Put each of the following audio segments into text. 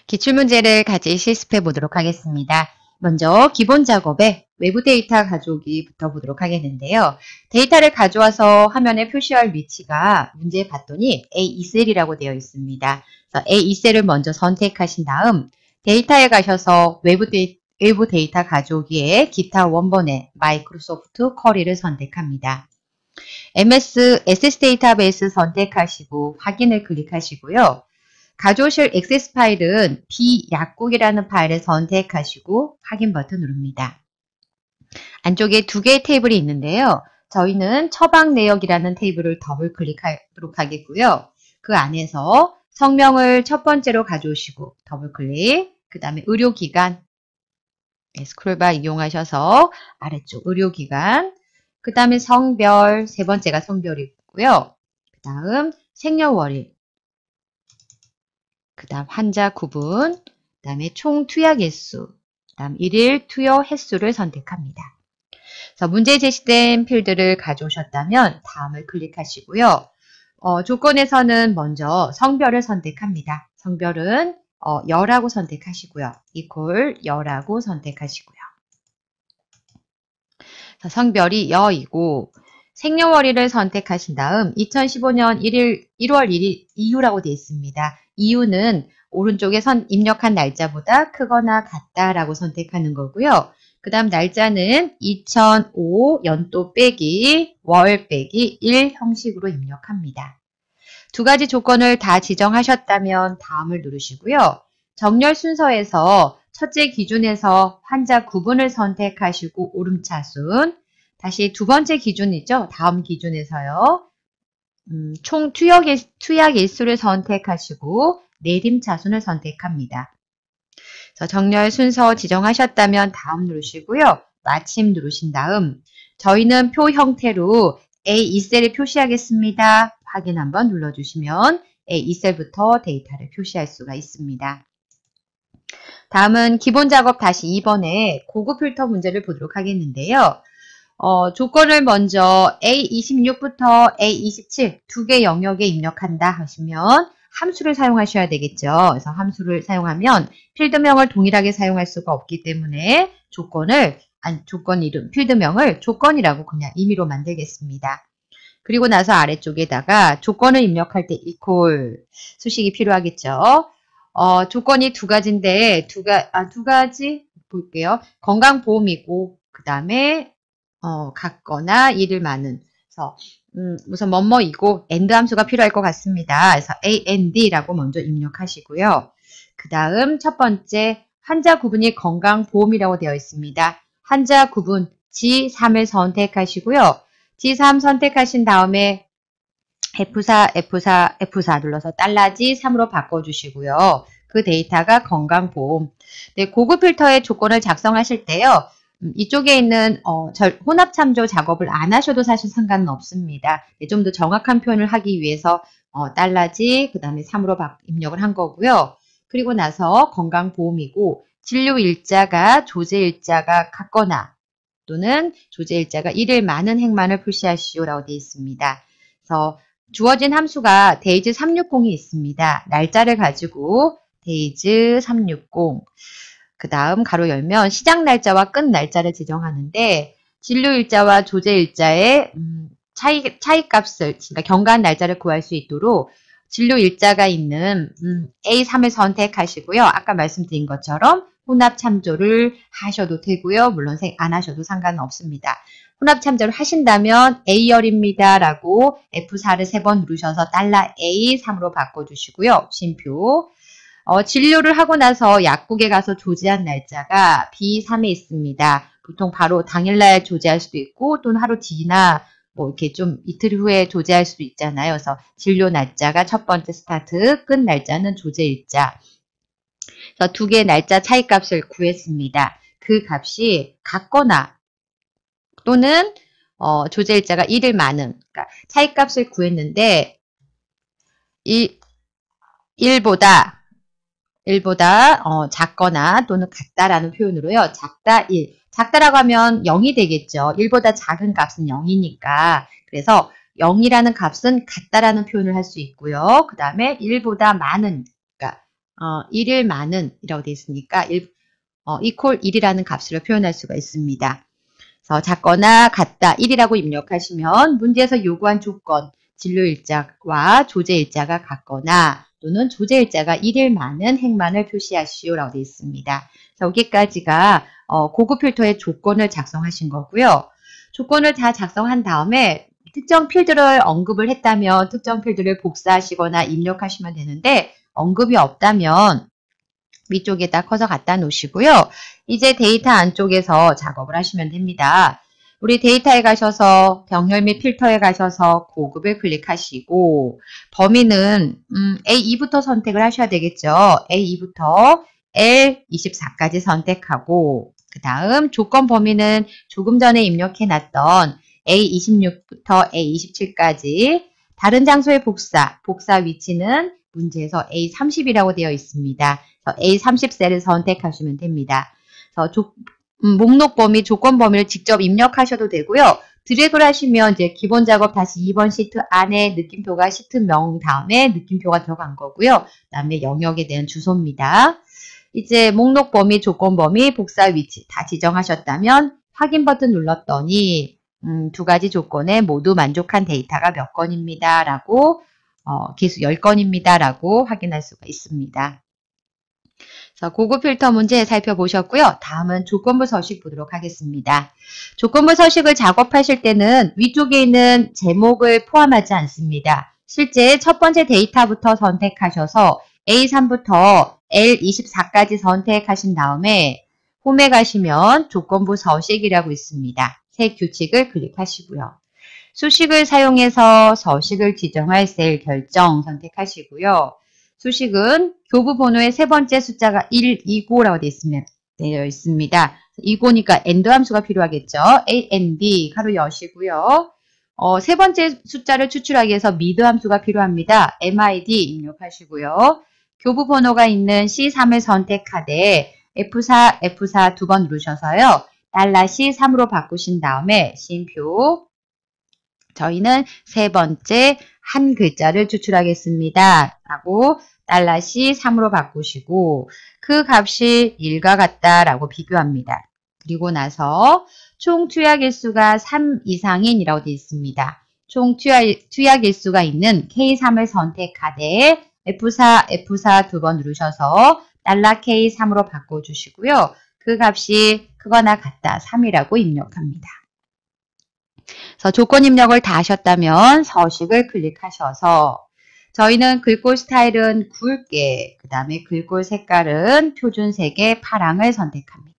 기출문제를 같이 실습해 보도록 하겠습니다. 먼저 기본 작업에 외부 데이터 가져오기부터 보도록 하겠는데요. 데이터를 가져와서 화면에 표시할 위치가 문제에 봤더니 A2셀이라고 되어 있습니다. 그래서 A2셀을 먼저 선택하신 다음 데이터에 가셔서 외부 데이터 가져오기에 기타 원본에 마이크로소프트 쿼리를 선택합니다. MS SS 데이터베이스 선택하시고 확인을 클릭하시고요. 가져오실 액세스 파일은 비약국이라는 파일을 선택하시고 확인 버튼 누릅니다. 안쪽에 두 개의 테이블이 있는데요. 저희는 처방 내역이라는 테이블을 더블 클릭하도록 하겠고요. 그 안에서 성명을 첫 번째로 가져오시고 더블 클릭, 그 다음에 의료기관, 스크롤바 이용하셔서 아래쪽 의료기관, 그 다음에 성별, 세 번째가 성별이고요. 그 다음 생년월일, 그 다음 환자 구분, 그 다음에 총 투약 횟수, 그 다음 일일 투여 횟수를 선택합니다. 그래서 문제에 제시된 필드를 가져오셨다면 다음을 클릭하시고요. 조건에서는 먼저 성별을 선택합니다. 성별은 여라고 선택하시고요. 이퀄 여라고 선택하시고요. 성별이 여이고 생년월일을 선택하신 다음 2015년 1월 1일 이유라고 되어 있습니다. 이유는 오른쪽에 입력한 날짜보다 크거나 같다라고 선택하는 거고요. 그 다음 날짜는 2005 연도 빼기 월 빼기 1 형식으로 입력합니다. 두 가지 조건을 다 지정하셨다면 다음을 누르시고요. 정렬 순서에서 첫째 기준에서 환자 구분을 선택하시고 오름차순, 다시 두 번째 기준이죠. 다음 기준에서요. 총 투약 일수를 선택하시고 내림차순을 선택합니다. 그래서 정렬 순서 지정하셨다면 다음 누르시고요. 마침 누르신 다음 저희는 표 형태로 A2셀을 표시하겠습니다. 확인 한번 눌러주시면 A2셀부터 데이터를 표시할 수가 있습니다. 다음은 기본 작업 다시 2번에 고급 필터 문제를 보도록 하겠는데요. 조건을 먼저 A26부터 A27 두 개 영역에 입력한다 하시면 함수를 사용하셔야 되겠죠. 그래서 함수를 사용하면 필드명을 동일하게 사용할 수가 없기 때문에 조건 이름, 필드명을 조건이라고 그냥 임의로 만들겠습니다. 그리고 나서 아래쪽에다가 조건을 입력할 때 이퀄 수식이 필요하겠죠. 조건이 두 가지인데 두 가지 볼게요. 건강보험이고 그 다음에 같거나 일을 많은. 그래서 우선 뭐뭐이고 and 함수가 필요할 것 같습니다. 그래서 and라고 먼저 입력하시고요. 그 다음 첫 번째 환자 구분이 건강보험이라고 되어 있습니다. 환자 구분 G3을 선택하시고요. G3 선택하신 다음에 F4 눌러서 $G3으로 바꿔주시고요. 그 데이터가 건강보험. 네, 고급 필터의 조건을 작성하실 때요. 이쪽에 있는 혼합참조 작업을 안 하셔도 사실 상관은 없습니다. 네, 좀 더 정확한 표현을 하기 위해서 $G 그 다음에 3으로 입력을 한 거고요. 그리고 나서 건강보험이고 진료일자가 조제일자가 같거나 또는 조제일자가 1일 많은 행만을 표시하시오라고 되어 있습니다. 그래서 주어진 함수가 days 360이 있습니다. 날짜를 가지고 days 360 그 다음 가로 열면 시작 날짜와 끝 날짜를 지정하는데 진료일자와 조제일자의 차이값을 그러니까 경과한 날짜를 구할 수 있도록 진료일자가 있는 A3을 선택하시고요. 아까 말씀드린 것처럼 혼합 참조를 하셔도 되고요. 물론 안 하셔도 상관은 없습니다. 혼합 참조를 하신다면 A열입니다. 라고 F4를 3번 누르셔서 $A3으로 바꿔주시고요. 쉼표. 진료를 하고 나서 약국에 가서 조제한 날짜가 B3에 있습니다. 보통 바로 당일날 조제할 수도 있고 또는 하루 뒤나 뭐 이렇게 좀 이틀 후에 조제할 수도 있잖아요. 그래서 진료 날짜가 첫 번째 스타트, 끝 날짜는 조제일자. 그래서 두 개의 날짜 차이값을 구했습니다. 그 값이 같거나 또는 조제일자가 1일 많은 그러니까 차이값을 구했는데 1보다 작거나 또는 같다라는 표현으로요. 작다 1. 작다라고 하면 0이 되겠죠. 1보다 작은 값은 0이니까. 그래서 0이라는 값은 같다라는 표현을 할 수 있고요. 그 다음에 1보다 많은, 그러니까 1일 많은 이라고 되어 있으니까 equal 1이라는 값으로 표현할 수가 있습니다. 그래서 작거나 같다 1이라고 입력하시면 문제에서 요구한 조건 진로일자와 조제일자가 같거나 또는 조제일자가 1일 많은 행만을 표시하시오 라고 되어 있습니다. 자, 여기까지가 고급 필터의 조건을 작성하신 거고요. 조건을 다 작성한 다음에 특정 필드를 언급을 했다면 특정 필드를 복사하시거나 입력하시면 되는데 언급이 없다면 위쪽에다 커서 갖다 놓으시고요. 이제 데이터 안쪽에서 작업을 하시면 됩니다. 우리 데이터에 가셔서 병렬 및 필터에 가셔서 고급을 클릭하시고 범위는 A2부터 선택을 하셔야 되겠죠. A2부터 L24까지 선택하고 그 다음 조건 범위는 조금 전에 입력해 놨던 A26부터 A27까지 다른 장소의 복사 위치는 문제에서 A30이라고 되어 있습니다. A30 셀을 선택하시면 됩니다. 목록 범위, 조건 범위를 직접 입력하셔도 되고요. 드래그를 하시면 이제 기본 작업 다시 2번 시트 안에 느낌표가 시트명 다음에 느낌표가 들어간 거고요. 그 다음에 영역에 대한 주소입니다. 이제 목록 범위, 조건 범위, 복사 위치 다 지정하셨다면 확인 버튼 눌렀더니 두 가지 조건에 모두 만족한 데이터가 몇 건입니다. 라고 개수 10건입니다. 라고 확인할 수가 있습니다. 그래서 고급 필터 문제 살펴보셨고요. 다음은 조건부 서식 보도록 하겠습니다. 조건부 서식을 작업하실 때는 위쪽에 있는 제목을 포함하지 않습니다. 실제 첫 번째 데이터부터 선택하셔서 A3부터 L24까지 선택하신 다음에 홈에 가시면 조건부 서식이라고 있습니다. 새 규칙을 클릭하시고요. 수식을 사용해서 서식을 지정할 셀 결정 선택하시고요. 수식은 교부 번호의 세 번째 숫자가 129라고 되어 있습니다. 29니까 AND 함수가 필요하겠죠. AND 가로 여시고요. 세 번째 숫자를 추출하기 위해서 MID 함수가 필요합니다. MID 입력하시고요. 교부 번호가 있는 C3을 선택하되 F4 두 번 누르셔서요. $C3으로 바꾸신 다음에 쉼표 저희는 세 번째 한 글자를 추출하겠습니다. 라고 $C3으로 바꾸시고 그 값이 1과 같다라고 비교합니다. 그리고 나서 총 투약일수가 3 이상인 이라고 되어 있습니다. 총 투약일수가 있는 K3을 선택하되 F4 두 번 누르셔서 $K3으로 바꿔주시고요. 그 값이 크거나 같다 3이라고 입력합니다. 그래서 조건 입력을 다 하셨다면 서식을 클릭하셔서 저희는 글꼴 스타일은 굵게, 그 다음에 글꼴 색깔은 표준색의 파랑을 선택합니다.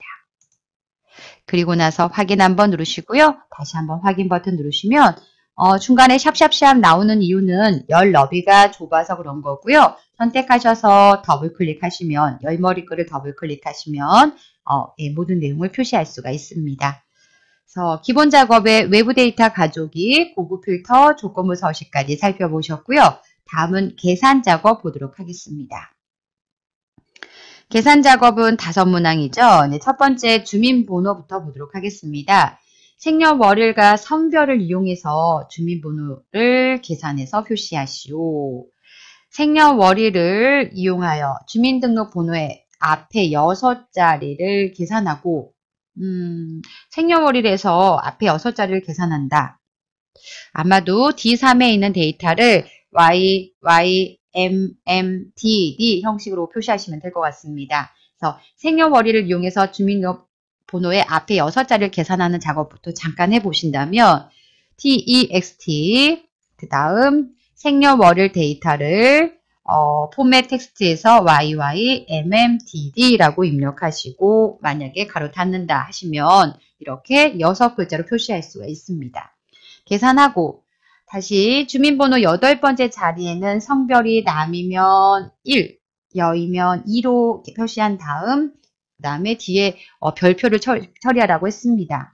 그리고 나서 확인 한번 누르시고요. 다시 한번 확인 버튼 누르시면 중간에 샵샵샵 나오는 이유는 열 너비가 좁아서 그런 거고요. 선택하셔서 더블 클릭하시면 열머리글을 더블 클릭하시면 모든 내용을 표시할 수가 있습니다. 그래서 기본 작업의 외부 데이터 가져오기, 고급 필터, 조건부 서식까지 살펴보셨고요. 다음은 계산 작업 보도록 하겠습니다. 계산 작업은 5문항이죠. 네, 첫 번째 주민번호부터 보도록 하겠습니다. 생년월일과 성별을 이용해서 주민번호를 계산해서 표시하시오. 생년월일을 이용하여 주민등록번호의 앞에 6자리를 계산하고 생년월일에서 앞에 6자리를 계산한다. 아마도 D3에 있는 데이터를 YMMDD 형식으로 표시하시면 될 것 같습니다. 그래서 생년월일을 이용해서 주민등록번호의 앞에 6자리를 계산하는 작업부터 잠깐 해보신다면 TEXT 그 다음 생년월일 데이터를 포맷 텍스트에서 YYMMDD라고 입력하시고 만약에 가로 닫는다 하시면 이렇게 6글자로 표시할 수가 있습니다. 계산하고 다시 주민번호 8번째 자리에는 성별이 남이면 1, 여이면 2로 표시한 다음 그 다음에 뒤에 별표를 처리하라고 했습니다.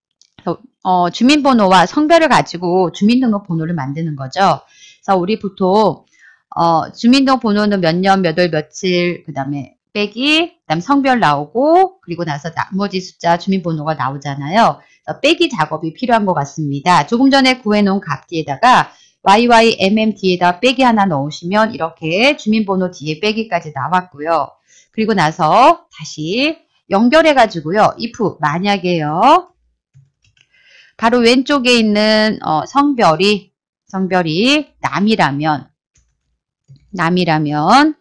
주민번호와 성별을 가지고 주민등록번호를 만드는 거죠. 그래서 우리 보통 주민등록번호는 몇 년, 몇 월, 며칠, 그 다음에 빼기, 그 다음 성별 나오고, 그리고 나서 나머지 숫자 주민번호가 나오잖아요. 빼기 작업이 필요한 것 같습니다. 조금 전에 구해놓은 값 뒤에다가 YYMM 뒤에다 빼기 하나 넣으시면 이렇게 주민번호 뒤에 빼기까지 나왔고요. 그리고 나서 다시 연결해가지고요. if 만약에요. 바로 왼쪽에 있는 성별이 남이라면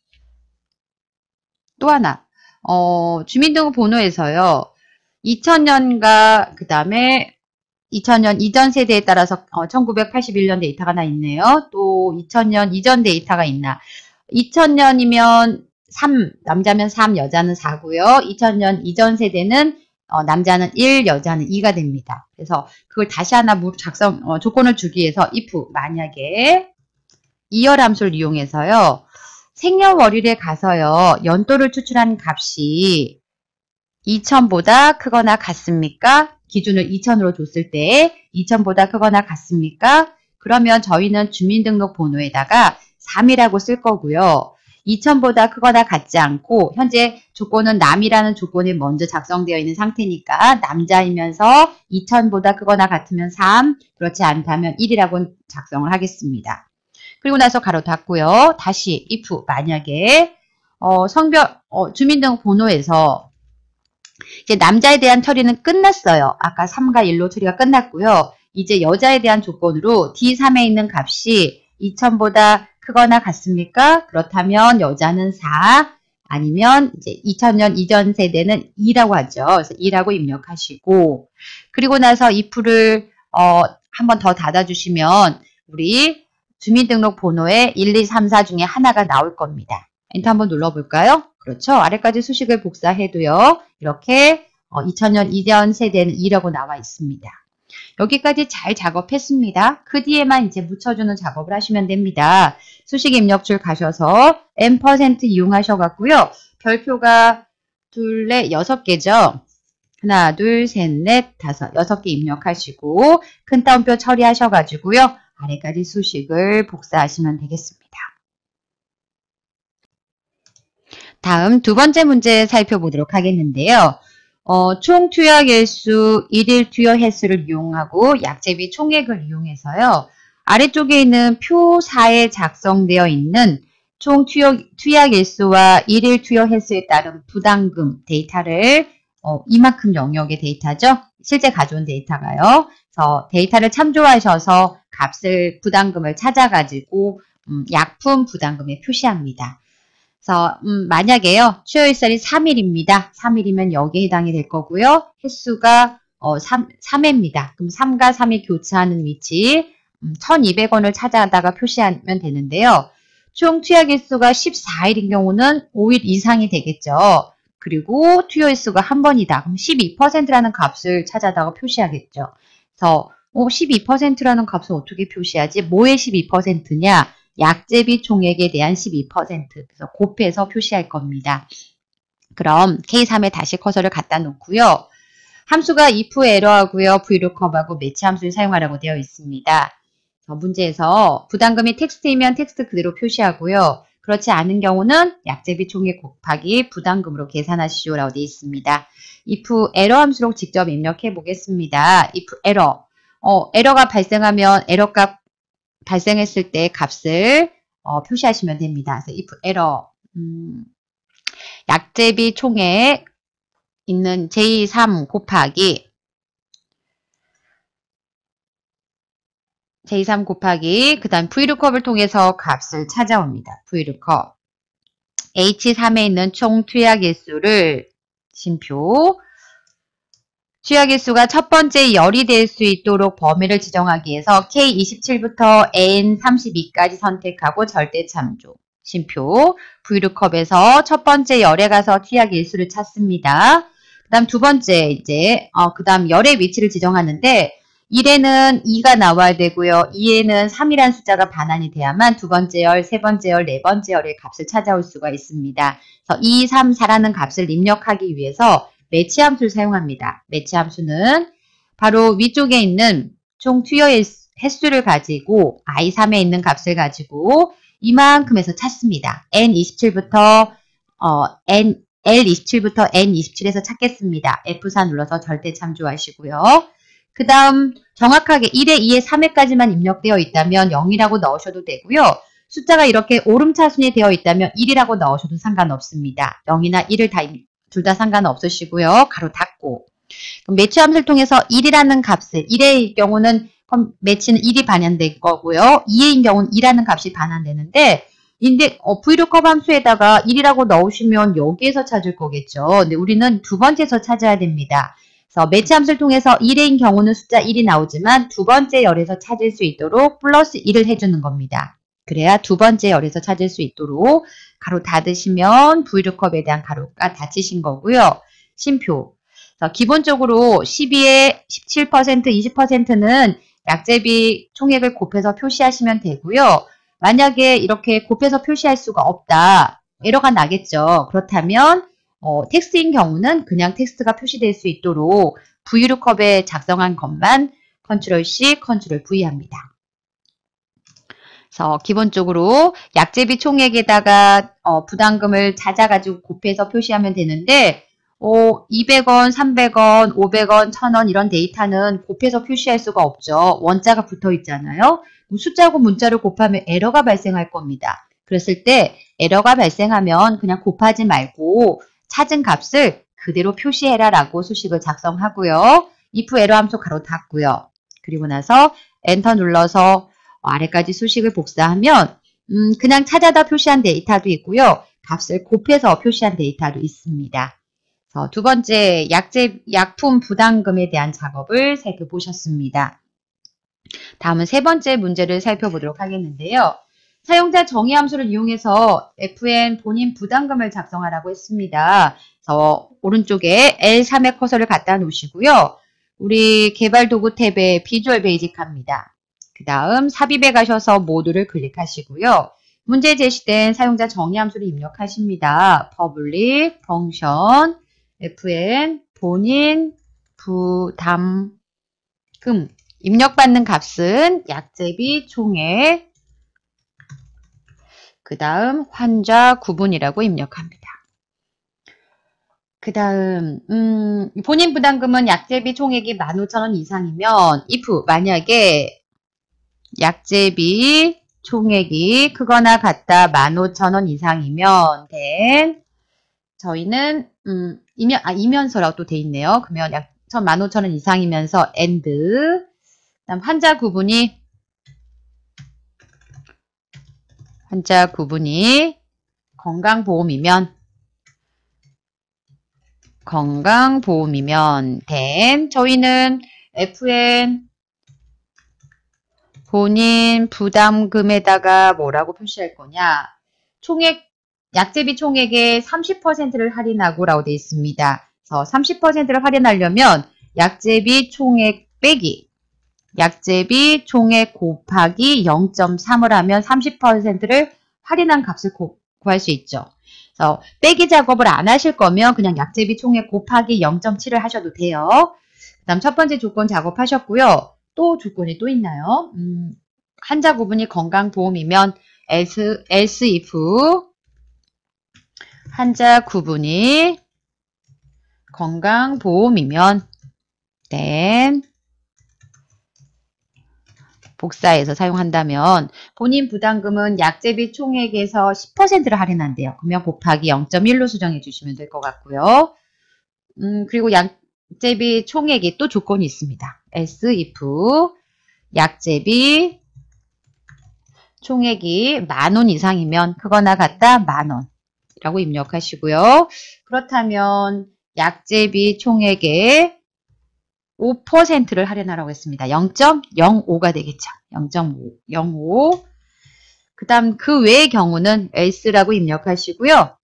또 하나 주민등록번호에서요. 2000년과 그 다음에 2000년 이전 세대에 따라서 1981년 데이터가 하나 있네요. 또 2000년 이전 데이터가 있나. 2000년이면 3, 남자면 3, 여자는 4고요. 2000년 이전 세대는 남자는 1, 여자는 2가 됩니다. 그래서 그걸 다시 하나 조건을 주기 위해서 if 만약에 이열 함수를 이용해서요. 생년월일에 가서요. 연도를 추출한 값이 2000보다 크거나 같습니까? 기준을 2000으로 줬을 때 2000보다 크거나 같습니까? 그러면 저희는 주민등록번호에다가 3이라고 쓸 거고요. 2000보다 크거나 같지 않고 현재 조건은 남이라는 조건이 먼저 작성되어 있는 상태니까 남자이면서 2000보다 크거나 같으면 3, 그렇지 않다면 1이라고 작성을 하겠습니다. 그리고 나서 가로 닫고요. 다시 if 만약에 주민등록번호에서 이제 남자에 대한 처리는 끝났어요. 아까 3과 1로 처리가 끝났고요. 이제 여자에 대한 조건으로 D3에 있는 값이 2000보다 크거나 같습니까? 그렇다면 여자는 4, 아니면 이제 2000년 이전 세대는 2라고 하죠. 그래서 2라고 입력하시고, 그리고 나서 if를 한 번 더 닫아주시면 우리 주민등록번호에 1, 2, 3, 4 중에 하나가 나올 겁니다. 엔터 한번 눌러볼까요? 그렇죠. 아래까지 수식을 복사해도요. 이렇게 2000년 이전 세대는 2라고 나와 있습니다. 여기까지 잘 작업했습니다. 그 뒤에만 이제 묻혀주는 작업을 하시면 됩니다. 수식 입력줄 가셔서 M% 이용하셔갖고요. 별표가 둘, 넷, 6개죠. 하나, 둘, 셋, 넷, 다섯, 6개 입력하시고 큰 따옴표 처리하셔가지고요. 아래까지 수식을 복사하시면 되겠습니다. 다음 두 번째 문제 살펴보도록 하겠는데요. 총 투여 일수, 일일 투여 횟수를 이용하고 약제비 총액을 이용해서요. 아래쪽에 있는 표 4에 작성되어 있는 총 투약 일수와 일일 투여 횟수에 따른 부담금 데이터를 이만큼 영역의 데이터죠. 실제 가져온 데이터가요. 그래서 데이터를 참조하셔서 부담금을 찾아가지고 약품 부담금에 표시합니다. 그래서 만약에요. 투여일살이 3일입니다. 3일이면 여기에 해당이 될 거고요. 횟수가 3회입니다. 그럼 3과 3이 교차하는 위치 1200원을 찾아다가 표시하면 되는데요. 총 투약 일수가 14일인 경우는 5일 이상이 되겠죠. 그리고 투여 일수가 한 번이다. 그럼 12%라는 값을 찾아다가 표시하겠죠. 그래서 12%라는 값을 어떻게 표시하지? 뭐의 12%냐? 약제비 총액에 대한 12%. 그래서 곱해서 표시할 겁니다. 그럼 K3에 다시 커서를 갖다 놓고요. 함수가 if 에러하고요. VLOOKUP하고 매치 함수를 사용하라고 되어 있습니다. 문제에서 부담금이 텍스트이면 텍스트 그대로 표시하고요. 그렇지 않은 경우는 약제비 총액 곱하기 부담금으로 계산하시오라고 되어 있습니다. if 에러 함수로 직접 입력해 보겠습니다. if 에러. 에러가 발생하면 에러값 발생했을 때 값을 표시하시면 됩니다. 그래서 if 에러 약제비 총액 있는 J3 곱하기 그 다음 VLOOKUP을 통해서 값을 찾아옵니다. VLOOKUP H3에 있는 총 투약 일수를 심표 투약 일수가 첫 번째 열이 될 수 있도록 범위를 지정하기 위해서 K27부터 N32까지 선택하고 절대 참조. 심표. VLOOKUP에서 첫 번째 열에 가서 투약 일수를 찾습니다. 그 다음 두 번째 그 다음 열의 위치를 지정하는데 1에는 2가 나와야 되고요. 2에는 3이라는 숫자가 반환이 돼야만 두 번째 열, 세 번째 열, 네 번째 열의 값을 찾아올 수가 있습니다. 그래서 2, 3, 4라는 값을 입력하기 위해서 매치 함수를 사용합니다. 매치 함수는 바로 위쪽에 있는 총 투여 횟수를 가지고 I3에 있는 값을 가지고 이만큼에서 찾습니다. L27부터 N27에서 찾겠습니다. F4 눌러서 절대 참조하시고요. 그 다음 정확하게 1에 2에 3회까지만 입력되어 있다면 0이라고 넣으셔도 되고요. 숫자가 이렇게 오름차순이 되어 있다면 1이라고 넣으셔도 상관없습니다. 0이나 1을 둘 다 상관없으시고요. 가로 닫고. 그럼 매치 함수를 통해서 1이라는 값을 1의 경우는 매치는 1이 반환될 거고요. 2의 경우는 2라는 값이 반환되는데 VLOOKUP 함수에다가 1이라고 넣으시면 여기에서 찾을 거겠죠. 근데 우리는 두 번째에서 찾아야 됩니다. 그래서 매치 함수를 통해서 1의 경우는 숫자 1이 나오지만 두 번째 열에서 찾을 수 있도록 플러스 1을 해주는 겁니다. 그래야 두 번째 열에서 찾을 수 있도록 가로 닫으시면 VLOOKUP에 대한 가로가 닫히신 거고요. 심표. 기본적으로 12에 17%, 20%는 약제비 총액을 곱해서 표시하시면 되고요. 만약에 이렇게 곱해서 표시할 수가 없다. 에러가 나겠죠. 그렇다면 텍스트인 경우는 그냥 텍스트가 표시될 수 있도록 VLOOKUP에 작성한 것만 컨트롤 C, 컨트롤 V 합니다. 그래서 기본적으로 약제비 총액에다가 부담금을 찾아가지고 곱해서 표시하면 되는데 200원, 300원, 500원, 1000원 이런 데이터는 곱해서 표시할 수가 없죠. 원자가 붙어 있잖아요. 숫자하고 문자를 곱하면 에러가 발생할 겁니다. 그랬을 때 에러가 발생하면 그냥 곱하지 말고 찾은 값을 그대로 표시해라 라고 수식을 작성하고요. if 에러 함수 가로 닫고요. 그리고 나서 엔터 눌러서 아래까지 수식을 복사하면 그냥 찾아다 표시한 데이터도 있고요. 값을 곱해서 표시한 데이터도 있습니다. 두 번째, 약품 부담금에 대한 작업을 살펴보셨습니다. 다음은 세 번째 문제를 살펴보도록 하겠는데요. 사용자 정의 함수를 이용해서 FN 본인 부담금을 작성하라고 했습니다. 그래서 오른쪽에 L3의 커서를 갖다 놓으시고요. 우리 개발 도구 탭에 비주얼 베이직 합니다. 그 다음 삽입에 가셔서 모두를 클릭하시고요. 문제 제시된 사용자 정의 함수를 입력하십니다. public function FN 본인 부담금 입력받는 값은 약제비 총액 그 다음 환자 구분이라고 입력합니다. 그 다음 본인 부담금은 약제비 총액이 15,000원 이상이면 if 만약에 약제비 총액이 크거나 같다 15,000원 이상이면 then 저희는 이면서라고 또 돼 있네요. 그러면 약 15,000원 이상이면서 and 그다음 환자 구분이 건강보험이면 then 저희는 FN 본인 부담금에다가 뭐라고 표시할 거냐 약제비 총액의 30%를 할인하고 라고 되어 있습니다. 그래서 30%를 할인하려면 약제비 총액 빼기 약제비 총액 곱하기 0.3을 하면 30%를 할인한 값을 구할 수 있죠. 그래서 빼기 작업을 안 하실 거면 그냥 약제비 총액 곱하기 0.7을 하셔도 돼요. 그 다음 첫 번째 조건 작업하셨고요. 또 조건이 또 있나요? 환자 구분이 건강보험이면 else if 환자 구분이 건강보험이면 then 복사해서 사용한다면 본인 부담금은 약제비 총액에서 10%를 할인한대요. 그러면 곱하기 0.1로 수정해 주시면 될 것 같고요. 그리고 약제비 총액이 또 조건이 있습니다. else if 약제비 총액이 10,000원 이상이면 크거나 같다 10,000원 라고 입력하시고요. 그렇다면 약제비 총액의 5%를 할인하라고 했습니다. 0.05가 되겠죠. 0.05. 그 다음 그 외의 경우는 else라고 입력하시고요.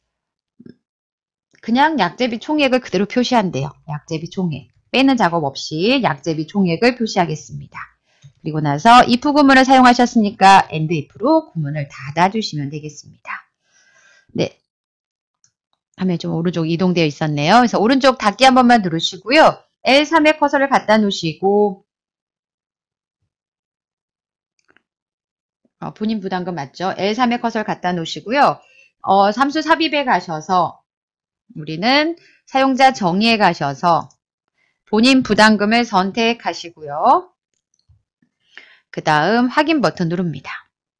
그냥 약제비 총액을 그대로 표시한대요. 약제비 총액. 빼는 작업 없이 약제비 총액을 표시하겠습니다. 그리고 나서 if 구문을 사용하셨으니까 and if로 구문을 닫아주시면 되겠습니다. 네. 화면이 좀 오른쪽 이동되어 있었네요. 그래서 오른쪽 닫기 한 번만 누르시고요. L3의 커서를 갖다 놓으시고 본인 부담금 맞죠? L3의 커서를 갖다 놓으시고요. 함수 삽입에 가셔서 우리는 사용자 정의에 가셔서 본인 부담금을 선택하시고요. 그 다음 확인 버튼 누릅니다.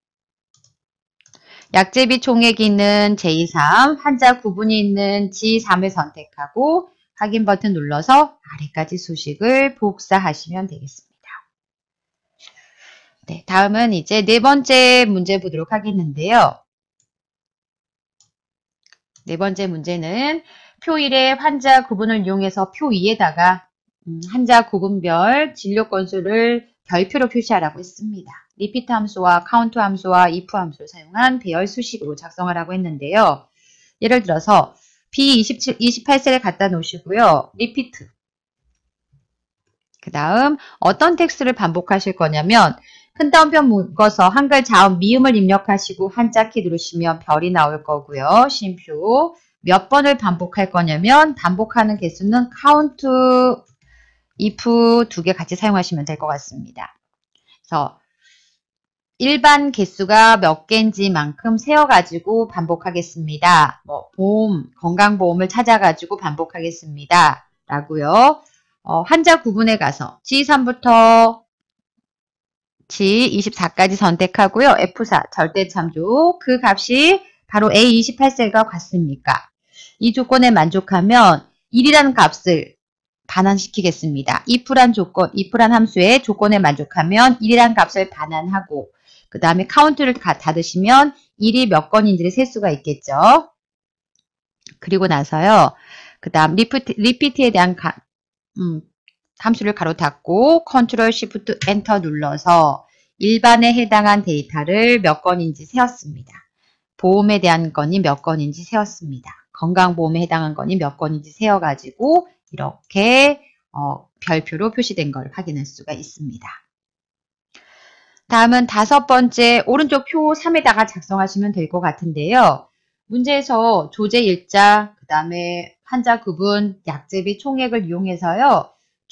약제비 총액이 있는 J3, 한자 구분이 있는 G3을 선택하고 확인 버튼 눌러서 아래까지 수식을 복사하시면 되겠습니다. 네, 다음은 이제 네 번째 문제 보도록 하겠는데요. 네 번째 문제는 표 1의 환자 구분을 이용해서 표 2에다가 환자 구분별 진료 건수를 별표로 표시하라고 했습니다. 리피트 함수와 카운트 함수와 if 함수를 사용한 배열 수식으로 작성하라고 했는데요. 예를 들어서 B27, 28셀을 갖다 놓으시고요. 리피트. 그 다음 어떤 텍스트를 반복하실 거냐면 큰 따옴표 묶어서 한글 자음 미음을 입력하시고 한자 키 누르시면 별이 나올 거고요. 쉼표. 몇 번을 반복할 거냐면 반복하는 개수는 count, if 두 개 같이 사용하시면 될 것 같습니다. 그래서 일반 개수가 몇 개인지만큼 세어가지고 반복하겠습니다. 보험, 건강보험을 찾아가지고 반복하겠습니다. 라고요. 한자 구분에 가서 G3부터 G24까지 선택하고요. F4 절대참조 그 값이 바로 A28셀과 같습니까? 이 조건에 만족하면 1이라는 값을 반환시키겠습니다. if란 조건, if란 함수의 조건에 만족하면 1이라는 값을 반환하고 그 다음에 카운트를 닫으시면 1이 몇 건인지를 셀 수가 있겠죠. 그리고 나서요. 그 다음 리피트에 대한 함수를 가로 닫고 컨트롤 시프트 엔터 눌러서 일반에 해당한 데이터를 몇 건인지 세었습니다. 보험에 대한 건이 몇 건인지 세었습니다. 건강보험에 해당한 건이 몇 건인지 세어가지고 이렇게 별표로 표시된 걸 확인할 수가 있습니다. 다음은 다섯 번째 오른쪽 표 3에다가 작성하시면 될 것 같은데요. 문제에서 조제 일자, 그 다음에 환자 구분, 약제비 총액을 이용해서요.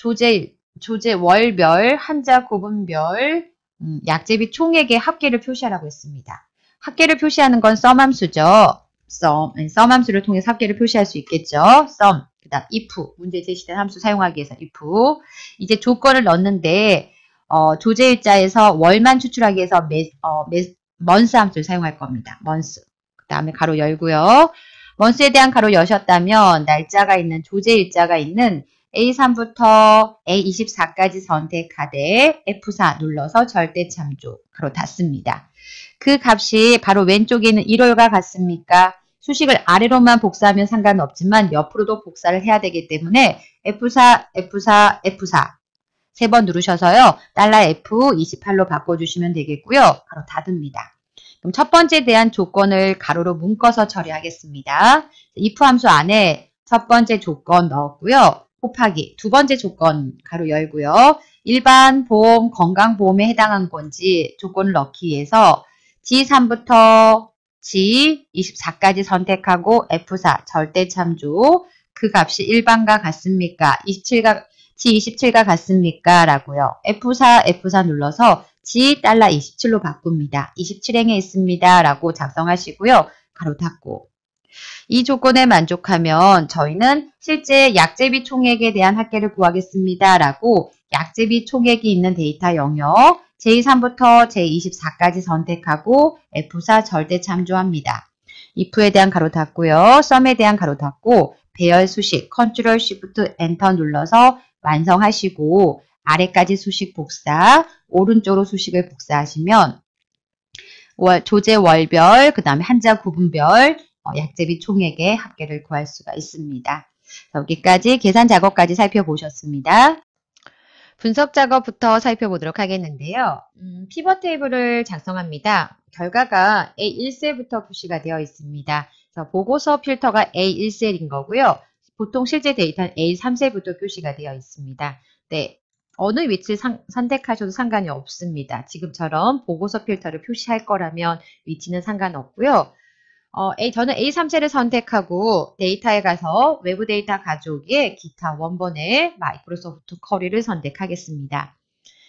조제 월별, 한자 구분별, 약제비 총액의 합계를 표시하라고 했습니다. 합계를 표시하는 건 sum 함수죠. sum 함수를 통해서 합계를 표시할 수 있겠죠. sum, 그 다음 if, 문제 제시된 함수 사용하기 위해서 if. 이제 조건을 넣는데 조제일자에서 월만 추출하기 위해서 month 함수를 사용할 겁니다. month. 그 다음에 가로 열고요. month에 대한 가로 여셨다면 날짜가 있는 조제일자가 있는 A3부터 A24까지 선택하되 F4 눌러서 절대참조 가로 닫습니다. 그 값이 바로 왼쪽에 있는 1월과 같습니까? 수식을 아래로만 복사하면 상관없지만 옆으로도 복사를 해야 되기 때문에 F4, F4, F4 세 번 누르셔서요. $F28로 바꿔주시면 되겠고요. 가로 닫습니다. 그럼 첫 번째에 대한 조건을 가로로 묶어서 처리하겠습니다. if 함수 안에 첫 번째 조건 넣었고요. 곱하기 두 번째 조건 가로 열고요. 일반 보험, 건강보험에 해당한 건지 조건을 넣기 위해서 G3부터 G24까지 선택하고 F4 절대참조 그 값이 일반과 같습니까? G27과 같습니까? 라고요. F4 눌러서 G$27로 바꿉니다. 27행에 있습니다. 라고 작성하시고요. 가로 닫고 이 조건에 만족하면 저희는 실제 약제비 총액에 대한 합계를 구하겠습니다. 라고 약제비 총액이 있는 데이터 영역 J3부터 J24까지 선택하고 F4 절대 참조합니다. if에 대한 가로 닫고요. sum에 대한 가로 닫고 배열 수식 컨트롤 시프트 엔터 눌러서 완성하시고 아래까지 수식 복사, 오른쪽으로 수식을 복사하시면 조제 월별, 그 다음에 한자 구분별, 약제비 총액의 합계를 구할 수가 있습니다. 여기까지 계산 작업까지 살펴보셨습니다. 분석 작업부터 살펴보도록 하겠는데요. 피벗 테이블을 작성합니다. 결과가 A1셀부터 표시가 되어 있습니다. 그래서 보고서 필터가 A1셀인 거고요. 보통 실제 데이터는 A3셀부터 표시가 되어 있습니다. 네, 어느 위치를 선택하셔도 상관이 없습니다. 지금처럼 보고서 필터를 표시할 거라면 위치는 상관없고요. 저는 A3셀을 선택하고 데이터에 가서 외부 데이터 가져오기에 기타 원본의 마이크로소프트 쿼리를 선택하겠습니다.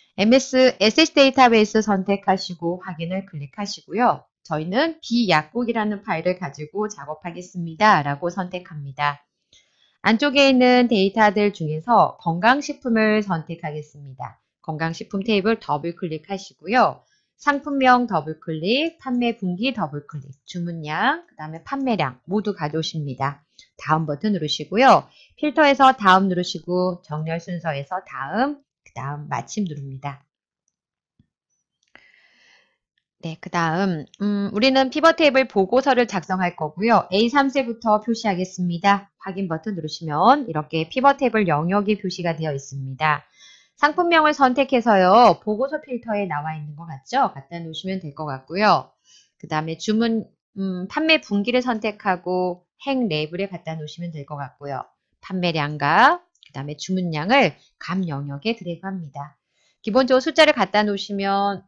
SH 데이터베이스 선택하시고 확인을 클릭하시고요. 저희는 비약국이라는 파일을 가지고 작업하겠습니다. 라고 선택합니다. 안쪽에 있는 데이터들 중에서 건강식품을 선택하겠습니다. 건강식품 테이블 더블 클릭하시고요. 상품명 더블 클릭, 판매 분기 더블 클릭, 주문량, 그 다음에 판매량 모두 가져오십니다. 다음 버튼 누르시고요. 필터에서 다음 누르시고 정렬 순서에서 다음, 그 다음 마침 누릅니다. 네, 그 다음 우리는 피벗 테이블 보고서를 작성할 거고요. A3셀부터 표시하겠습니다. 확인 버튼 누르시면 이렇게 피벗 테이블 영역이 표시가 되어 있습니다. 상품명을 선택해서요. 보고서 필터에 나와 있는 것 같죠? 갖다 놓으시면 될 것 같고요. 그 다음에 주문, 판매 분기를 선택하고 행 레이블에 갖다 놓으시면 될 것 같고요. 판매량과 그 다음에 주문량을 감 영역에 드래그합니다. 기본적으로 숫자를 갖다 놓으시면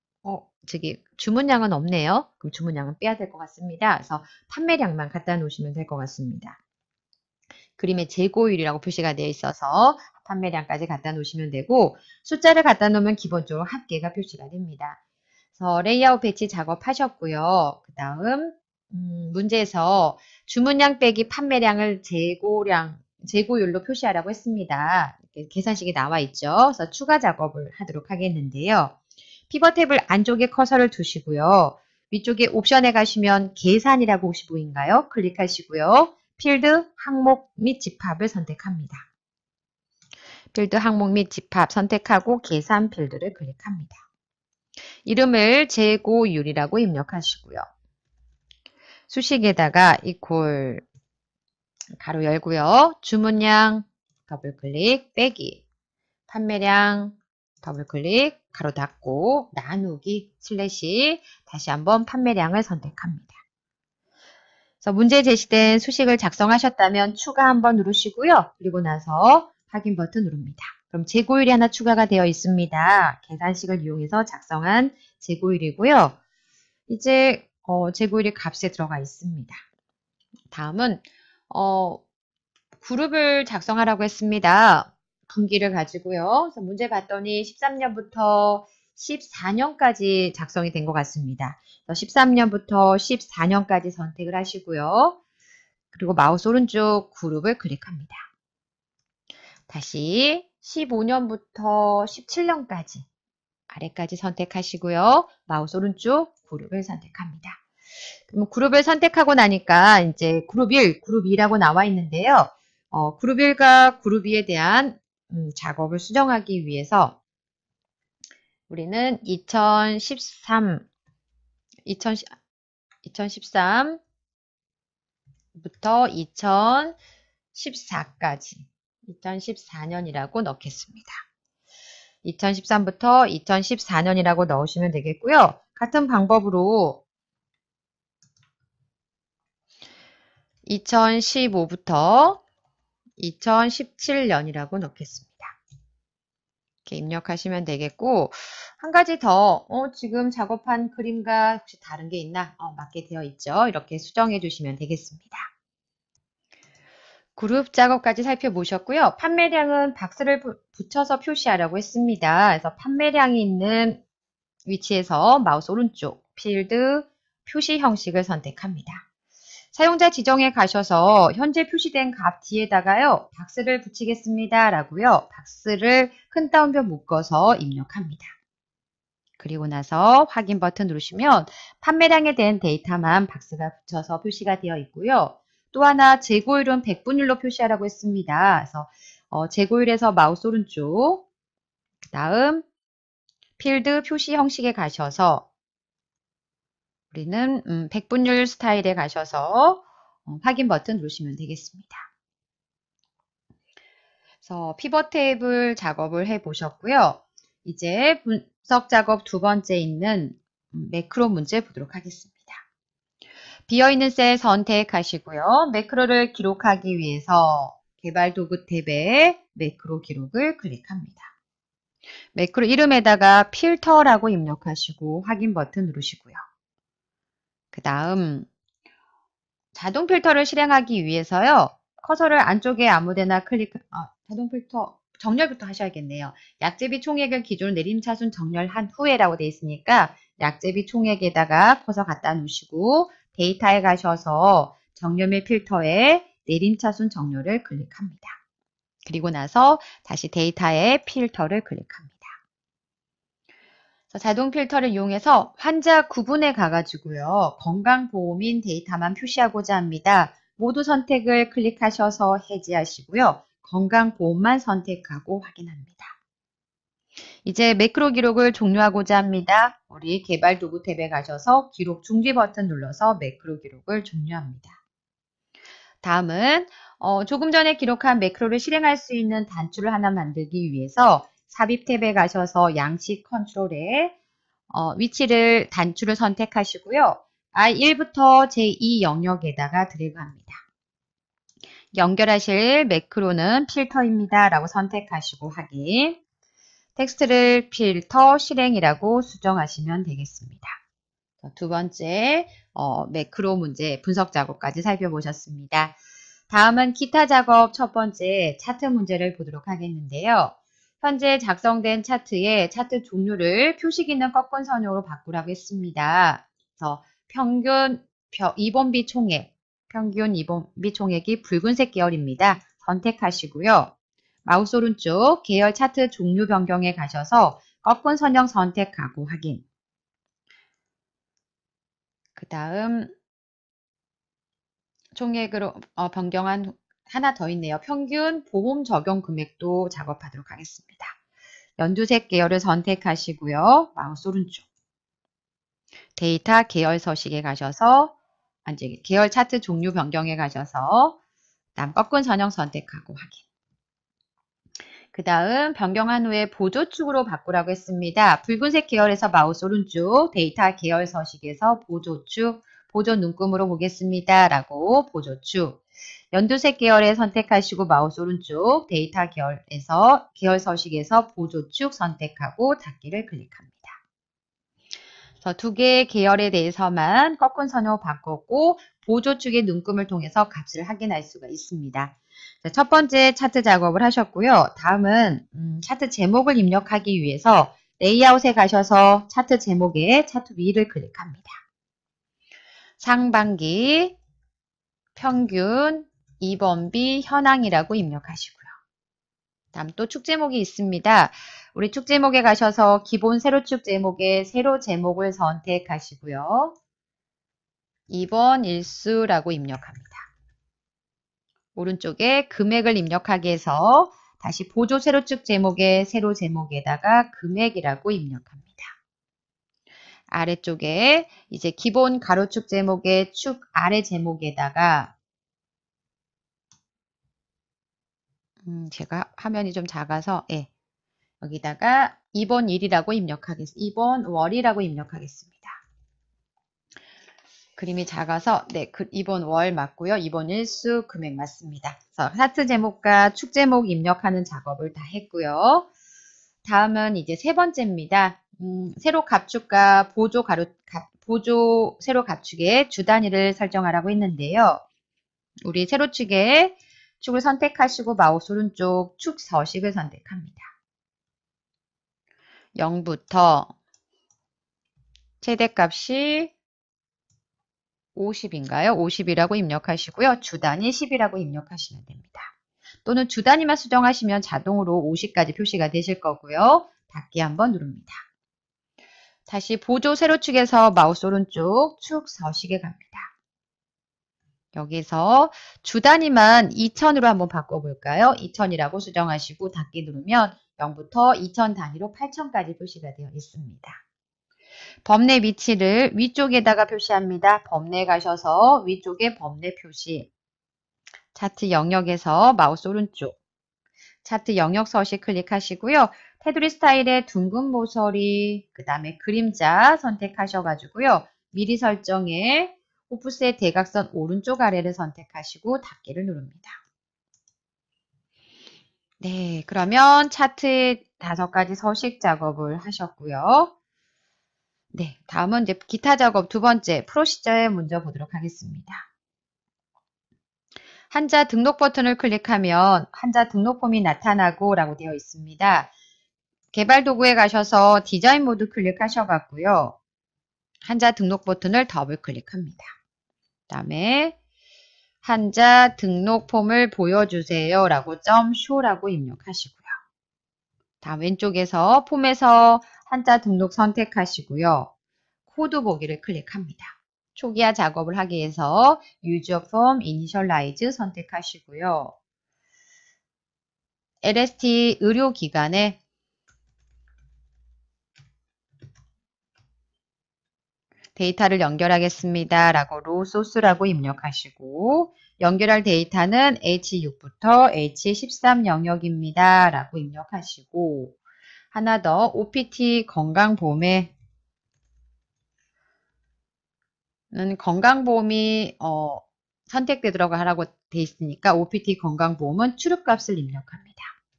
주문량은 없네요. 그럼 주문량은 빼야 될 것 같습니다. 그래서 판매량만 갖다 놓으시면 될 것 같습니다. 그림에 재고율이라고 표시가 되어 있어서 판매량까지 갖다 놓으시면 되고 숫자를 갖다 놓으면 기본적으로 합계가 표시가 됩니다. 그래서 레이아웃 배치 작업하셨고요. 그 다음 문제에서 주문량 빼기 판매량을 재고율로 표시하라고 했습니다. 이렇게 계산식이 나와 있죠. 그래서 추가 작업을 하도록 하겠는데요. 피벗 테이블 안쪽에 커서를 두시고요. 위쪽에 옵션에 가시면 계산이라고 혹시 보인가요? 클릭하시고요. 필드, 항목 및 집합을 선택합니다. 필드, 항목 및 집합 선택하고 계산 필드를 클릭합니다. 이름을 재고율이라고 입력하시고요. 수식에다가 이퀄 가로 열고요. 주문량 더블 클릭 빼기 판매량 더블 클릭 가로 닫고 나누기 슬래시 다시 한번 판매량을 선택합니다. 그래서 문제 제시된 수식을 작성하셨다면 추가 한번 누르시고요. 그리고 나서 확인 버튼 누릅니다. 그럼 재고율이 하나 추가가 되어 있습니다. 계산식을 이용해서 작성한 재고율이고요. 이제 재고율이 값에 들어가 있습니다. 다음은 그룹을 작성하라고 했습니다. 분기를 가지고요. 그래서 문제 봤더니 13년부터 14년까지 작성이 된 것 같습니다. 13년부터 14년까지 선택을 하시고요. 그리고 마우스 오른쪽 그룹을 클릭합니다. 다시 15년부터 17년까지 아래까지 선택하시고요. 마우스 오른쪽 그룹을 선택합니다. 그럼 그룹을 선택하고 나니까 이제 그룹 1, 그룹 2라고 나와 있는데요. 그룹 1과 그룹 2에 대한 작업을 수정하기 위해서 우리는 2013부터 2014까지 2014년이라고 넣겠습니다. 2013부터 2014년이라고 넣으시면 되겠고요. 같은 방법으로 2015부터 2017년이라고 넣겠습니다. 이렇게 입력하시면 되겠고 한 가지 더 지금 작업한 그림과 혹시 다른 게 있나? 맞게 되어 있죠. 이렇게 수정해 주시면 되겠습니다. 그룹 작업까지 살펴보셨고요. 판매량은 박스를 붙여서 표시하라고 했습니다. 그래서 판매량이 있는 위치에서 마우스 오른쪽 필드 표시 형식을 선택합니다. 사용자 지정에 가셔서 현재 표시된 값 뒤에다가요. 박스를 붙이겠습니다. 라고요. 박스를 큰 따옴표 묶어서 입력합니다. 그리고 나서 확인 버튼 누르시면 판매량에 대한 데이터만 박스가 붙여서 표시가 되어 있고요. 또 하나 재고율은 100분율로 표시하라고 했습니다. 그래서 재고율에서 마우스 오른쪽 그 다음 필드 표시 형식에 가셔서 우리는 100분율 스타일에 가셔서 확인 버튼 누르시면 되겠습니다. 그래서 피벗 테이블 작업을 해 보셨고요. 이제 분석 작업 두 번째 있는 매크로 문제 보도록 하겠습니다. 비어있는 셀 선택하시고요. 매크로를 기록하기 위해서 개발 도구 탭에 매크로 기록을 클릭합니다. 매크로 이름에다가 필터라고 입력하시고 확인 버튼 누르시고요. 그 다음 자동 필터를 실행하기 위해서요. 커서를 안쪽에 아무데나 자동 필터 정렬부터 하셔야겠네요. 약제비 총액을 기준으로 내림차순 정렬한 후에라고 되어 있으니까 약제비 총액에다가 커서 갖다 놓으시고 데이터에 가셔서 정렬 및 필터에 내림차순 정렬을 클릭합니다. 그리고 나서 다시 데이터에 필터를 클릭합니다. 자동 필터를 이용해서 환자 구분에 가가지고요. 건강보험인 데이터만 표시하고자 합니다. 모두 선택을 클릭하셔서 해제하시고요. 건강보험만 선택하고 확인합니다. 이제 매크로 기록을 종료하고자 합니다. 우리 개발 도구 탭에 가셔서 기록 중지 버튼 눌러서 매크로 기록을 종료합니다. 다음은 조금 전에 기록한 매크로를 실행할 수 있는 단추를 하나 만들기 위해서 삽입 탭에 가셔서 양식 컨트롤에 위치를 단추를 선택하시고요. R1부터 제2 영역에다가 드래그합니다. 연결하실 매크로는 필터입니다. 라고 선택하시고 확인. 텍스트를 필터 실행이라고 수정하시면 되겠습니다. 두 번째 매크로 문제 분석 작업까지 살펴보셨습니다. 다음은 기타 작업 첫 번째 차트 문제를 보도록 하겠는데요. 현재 작성된 차트에 차트 종류를 표시 기능 꺾은 선형으로 바꾸라고 했습니다. 그래서 평균 이본비 총액, 평균 이본비 총액이 붉은색 계열입니다. 선택하시고요. 마우스 오른쪽 계열 차트 종류 변경에 가셔서 꺾은 선형 선택하고 확인. 그 다음 총액으로 변경한 하나 더 있네요. 평균 보험 적용 금액도 작업하도록 하겠습니다. 연두색 계열을 선택하시고요. 마우스 오른쪽 데이터 계열 서식에 가셔서 계열 차트 종류 변경에 가셔서 다음 꺾은 선형 선택하고 확인. 그 다음 변경한 후에 보조축으로 바꾸라고 했습니다. 붉은색 계열에서 마우스 오른쪽 데이터 계열 서식에서 보조축, 보조 눈금으로 보겠습니다. 라고 보조축. 연두색 계열에 선택하시고 마우스 오른쪽 데이터 계열에서 계열 서식에서 보조축 선택하고 닫기를 클릭합니다. 그래서 두 개의 계열에 대해서만 꺾은 선형으로 바꿨고 보조축의 눈금을 통해서 값을 확인할 수가 있습니다. 첫 번째 차트 작업을 하셨고요. 다음은 차트 제목을 입력하기 위해서 레이아웃에 가셔서 차트 제목에 차트 위를 클릭합니다. 상반기 평균 이번비 현황이라고 입력하시고요. 다음 또 축 제목이 있습니다. 우리 축 제목에 가셔서 기본 세로 축 제목에 세로 제목을 선택하시고요. 이번 일수라고 입력합니다. 오른쪽에 금액을 입력하기 위해서 다시 보조 세로축 제목에 세로 제목에다가 금액이라고 입력합니다. 아래쪽에 이제 기본 가로축 제목에 축 아래 제목에다가 제가 화면이 좀 작아서 여기다가 이번 일이라고 입력하겠습니다. 이번 월이라고 입력하겠습니다. 그림이 작아서 이번 월 맞고요. 이번 일수 금액 맞습니다. 그래서 차트 제목과 축 제목 입력하는 작업을 다 했고요. 다음은 이제 세 번째입니다. 세로 갑축과 보조 세로 갑축의 주 단위를 설정하라고 했는데요. 우리 세로축에 축을 선택하시고 마우스 오른쪽 축 서식을 선택합니다. 0부터 최대값이 50인가요? 50이라고 입력하시고요. 주 단위 10이라고 입력하시면 됩니다. 또는 주 단위만 수정하시면 자동으로 50까지 표시가 되실 거고요. 닫기 한번 누릅니다. 다시 보조 세로축에서 마우스 오른쪽 축 서식에 갑니다. 여기서 주 단위만 2000으로 한번 바꿔볼까요? 2000이라고 수정하시고 닫기 누르면 0부터 2000 단위로 8000까지 표시가 되어 있습니다. 범례 위치를 위쪽에다가 표시합니다. 범례 가셔서 위쪽에 범례 표시. 차트 영역에서 마우스 오른쪽. 차트 영역 서식 클릭하시고요. 테두리 스타일의 둥근 모서리, 그 다음에 그림자 선택하셔가지고요. 미리 설정에 오프셋 대각선 오른쪽 아래를 선택하시고 닫기를 누릅니다. 네, 그러면 차트 5가지 서식 작업을 하셨고요. 네, 다음은 이제 기타 작업 두 번째 프로시저에 먼저 보도록 하겠습니다. 한자 등록 버튼을 클릭하면 한자 등록 폼이 나타나고 라고 되어 있습니다. 개발 도구에 가셔서 디자인 모드 클릭하셔갖고요. 한자 등록 버튼을 더블 클릭합니다. 그 다음에 환자 등록 폼을 보여주세요 라고 .show라고 입력하시고요. 다음 왼쪽에서 폼에서 환자 등록 선택하시고요. 코드 보기를 클릭합니다. 초기화 작업을 하기 위해서 User Form Initialize 선택하시고요. LST 의료기관에 데이터를 연결하겠습니다 라고 raw source라고 입력하시고 연결할 데이터는 H6부터 H13 영역입니다 라고 입력하시고 하나 더 OPT 건강보험에 건강보험이 선택되도록 하라고 돼 있으니까 OPT 건강보험은 출력값을 입력합니다.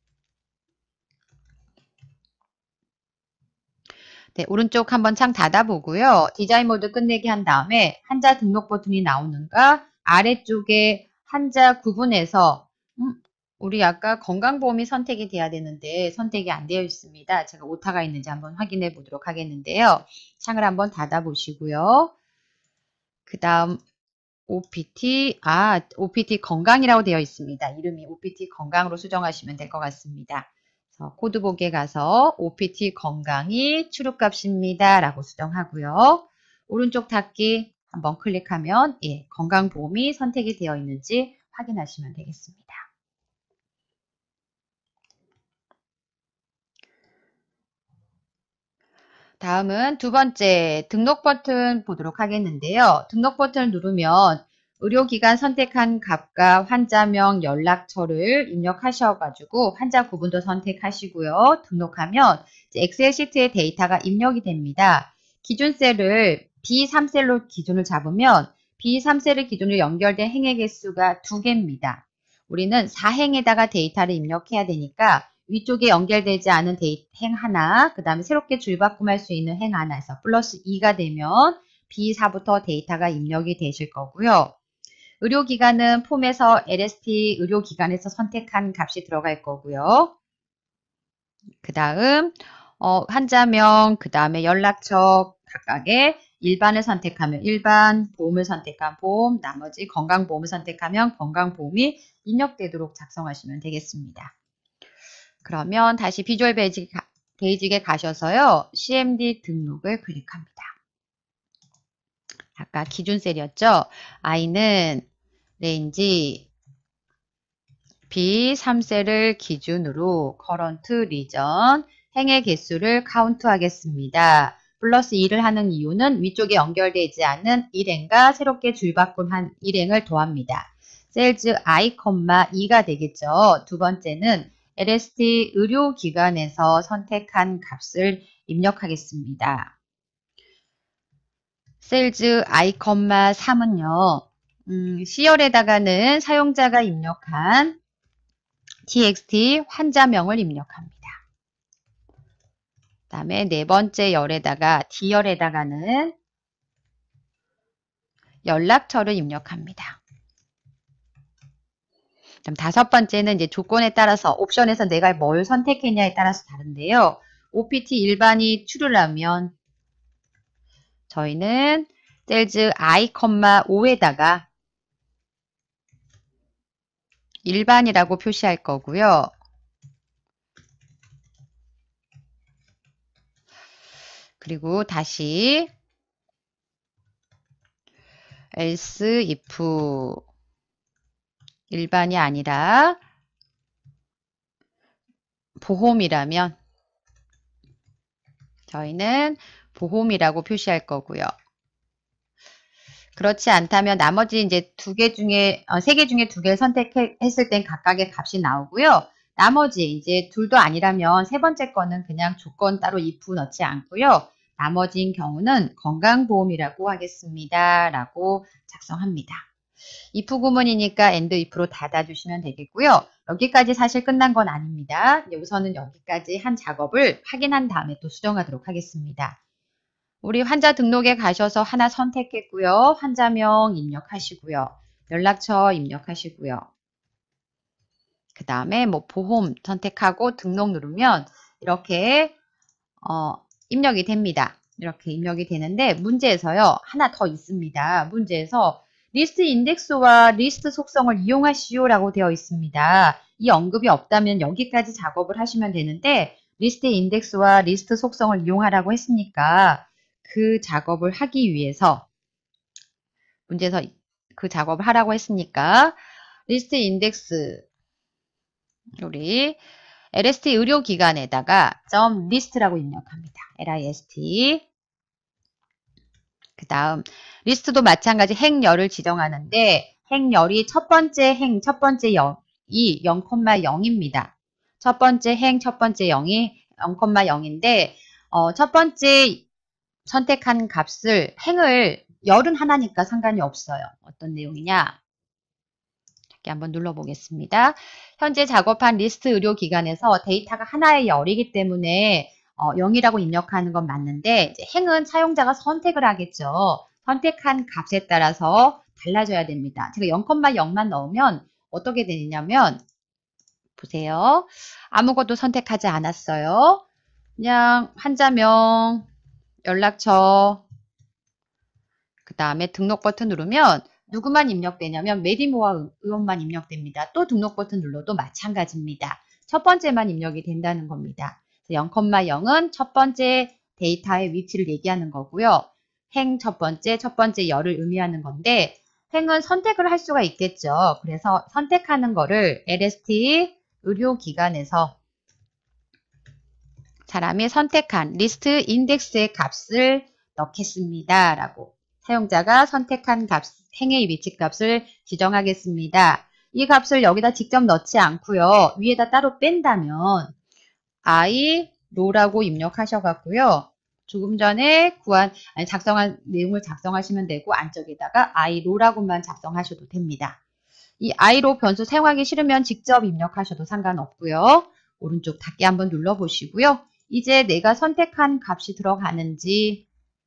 네, 오른쪽 한번 창 닫아보고요. 디자인 모드 끝내기 한 다음에 환자 등록 버튼이 나오는가 아래쪽에 환자 구분해서 우리 아까 건강보험이 선택이 돼야 되는데 선택이 안 되어 있습니다. 제가 오타가 있는지 한번 확인해 보도록 하겠는데요. 창을 한번 닫아보시고요. 그 다음 OPT 건강이라고 되어 있습니다. 이름이 OPT 건강으로 수정하시면 될 것 같습니다. 코드 보기에 가서 OPT 건강이 출력값입니다 라고 수정하고요. 오른쪽 닫기 한번 클릭하면 건강보험이 선택이 되어 있는지 확인하시면 되겠습니다. 다음은 두 번째 등록 버튼 보도록 하겠는데요. 등록 버튼을 누르면 의료기관 선택한 값과 환자명 연락처를 입력하셔가지고 환자 구분도 선택하시고요. 등록하면 엑셀 시트에 데이터가 입력이 됩니다. 기준 셀을 B3셀로 기준을 잡으면 B3셀을 기준으로 연결된 행의 개수가 2개입니다. 우리는 4행에다가 데이터를 입력해야 되니까 위쪽에 연결되지 않은 행 하나, 그 다음에 새롭게 줄바꿈할 수 있는 행 하나에서 플러스 2가 되면 B4부터 데이터가 입력이 되실 거고요. 의료기관은 폼에서 LST 의료기관에서 선택한 값이 들어갈 거고요. 그 다음 환자명, 그 다음에 연락처 각각의 일반을 선택하면 일반, 보험을 선택한 보험, 나머지 건강보험을 선택하면 건강보험이 입력되도록 작성하시면 되겠습니다. 그러면 다시 비주얼 베이직에 가셔서요. CMD 등록을 클릭합니다. 아까 기준 셀이었죠? I는 레인지 B3셀을 기준으로 current region 행의 개수를 카운트 하겠습니다. 플러스 2를 하는 이유는 위쪽에 연결되지 않은 일행과 새롭게 줄바꿈한 일행을 더합니다. 셀즈 I, 2가 되겠죠. 두 번째는 LST 의료기관에서 선택한 값을 입력하겠습니다. 셀즈 I, 3은요. C열에다가는 사용자가 입력한 txt 환자명을 입력합니다. 그 다음에 네 번째 열에다가 D열에다가는 연락처를 입력합니다. 그럼 다섯 번째는 이제 조건에 따라서 옵션에서 내가 뭘 선택했냐에 따라서 다른데요. OPT 일반이 true를 하면 저희는 셀즈 I, 5에다가 일반이라고 표시할 거고요. 그리고 다시 else if 일반이 아니라 보험이라면 저희는 보험이라고 표시할 거고요. 그렇지 않다면 나머지 이제 세 개 중에 2개를 선택했을 땐 각각의 값이 나오고요. 나머지 이제 둘도 아니라면 세 번째 거는 그냥 조건 따로 if 넣지 않고요. 나머지인 경우는 건강보험이라고 하겠습니다. 라고 작성합니다. if 구문이니까 end if로 닫아주시면 되겠고요. 여기까지 사실 끝난 건 아닙니다. 우선은 여기까지 한 작업을 확인한 다음에 또 수정하도록 하겠습니다. 우리 환자 등록에 가셔서 하나 선택했고요. 환자명 입력하시고요. 연락처 입력하시고요. 그 다음에 뭐 보험 선택하고 등록 누르면 이렇게 입력이 됩니다. 이렇게 입력이 되는데 문제에서요. 하나 더 있습니다. 문제에서 리스트 인덱스와 리스트 속성을 이용하시오라고 되어 있습니다. 이 언급이 없다면 여기까지 작업을 하시면 되는데 리스트 인덱스와 리스트 속성을 이용하라고 했으니까 그 작업을 하기 위해서 문제에서 그 작업을 하라고 했으니까 리스트 인덱스 우리 LST 의료기관에다가 .list라고 입력합니다. list 그 다음 리스트도 마찬가지 행열을 지정하는데 행열이 첫 번째 행, 첫 번째 0이 0,0입니다. 첫 번째 행, 첫 번째 0이 0,0인데 첫 번째 선택한 값을 행을 열은 하나니까 상관이 없어요. 어떤 내용이냐? 이렇게 한번 눌러보겠습니다. 현재 작업한 리스트 의료기관에서 데이터가 하나의 열이기 때문에 0이라고 입력하는 건 맞는데 이제 행은 사용자가 선택을 하겠죠. 선택한 값에 따라서 달라져야 됩니다. 제가 0,0만 넣으면 어떻게 되냐면 보세요. 아무것도 선택하지 않았어요. 그냥 환자명, 연락처, 그 다음에 등록 버튼 누르면 누구만 입력되냐면 메디모아 의원만 입력됩니다. 또 등록 버튼 눌러도 마찬가지입니다. 첫 번째만 입력이 된다는 겁니다. 0,0은 첫 번째 데이터의 위치를 얘기하는 거고요. 행 첫 번째 열을 의미하는 건데 행은 선택을 할 수가 있겠죠. 그래서 선택하는 거를 LST 의료기관에서 사람이 선택한 리스트 인덱스의 값을 넣겠습니다. 라고 사용자가 선택한 값, 행의 위치 값을 지정하겠습니다. 이 값을 여기다 직접 넣지 않고요. 위에다 따로 뺀다면 I, 로라고 입력하셔갖고요. 조금 전에 작성한 내용을 작성하시면 되고 안쪽에다가 I, 로라고만 작성하셔도 됩니다. 이 I로 변수 사용하기 싫으면 직접 입력하셔도 상관없고요. 오른쪽 닫기 한번 눌러보시고요. 이제 내가 선택한 값이 들어가는지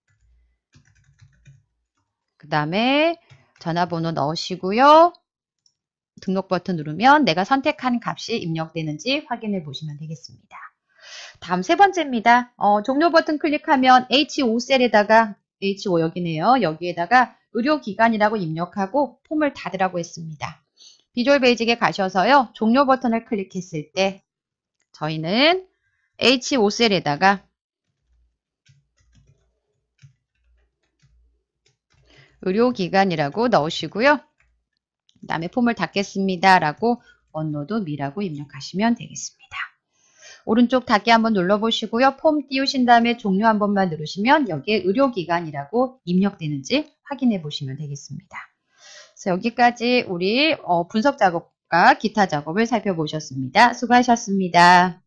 그 다음에 전화번호 넣으시고요. 등록 버튼 누르면 내가 선택한 값이 입력되는지 확인해 보시면 되겠습니다. 다음 세 번째입니다. 종료 버튼 클릭하면 H5셀에다가 H5 여기네요. 여기에다가 의료기관이라고 입력하고 폼을 닫으라고 했습니다. 비주얼 베이직에 가셔서요. 종료 버튼을 클릭했을 때 저희는 H5셀에다가 의료기관이라고 넣으시고요. 그 다음에 폼을 닫겠습니다. 라고 원로드 미라고 입력하시면 되겠습니다. 오른쪽 닫기 한번 눌러보시고요. 폼 띄우신 다음에 종료 한 번만 누르시면 여기에 의료기관이라고 입력되는지 확인해 보시면 되겠습니다. 그래서 여기까지 우리 분석 작업과 기타 작업을 살펴보셨습니다. 수고하셨습니다.